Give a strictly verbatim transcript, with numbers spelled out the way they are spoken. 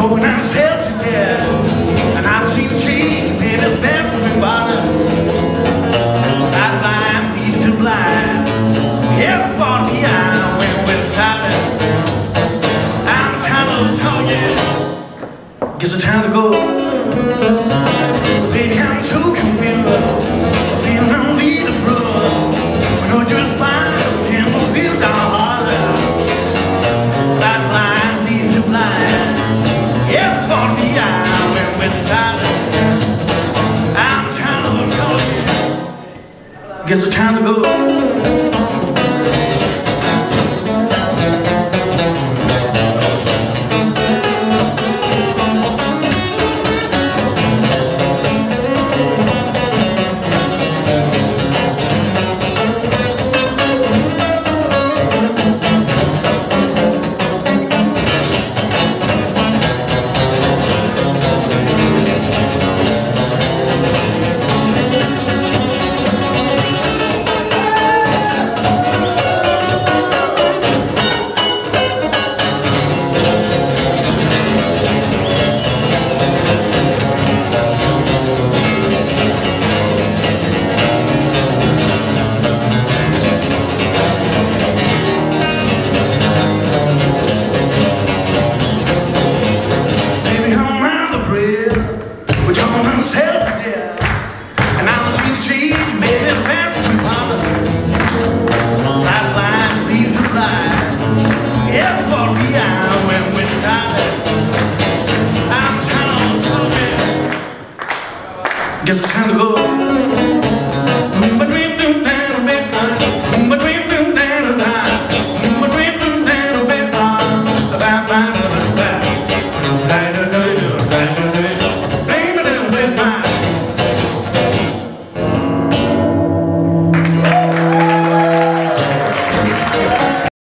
going ourselves to death. And I've seen the change, baby, it's best for me bother. That blind lead to blind. Every fought me out when we're silent. I'm tired of telling you. Guess it's time to go. Baby, I'm so confused. Feel no need to run. We know just fine. Can't feel down hard. That blind leads to blind. Every fought me out when we're silent. I'm tired of telling you. Guess it's time to go. Guess it's time to go.